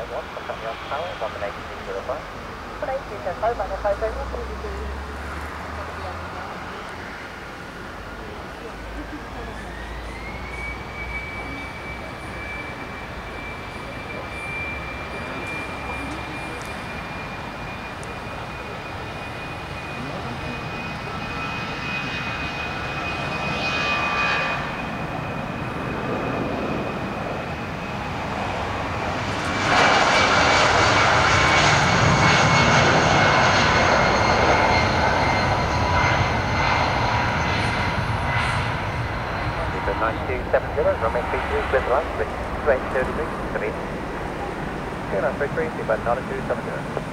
1, contact your tower, 11805. 11805, final 50. Eco 9270, runway 32, clear the line, switch to 830 degrees, 3. Good on 33, seatbelt 9270.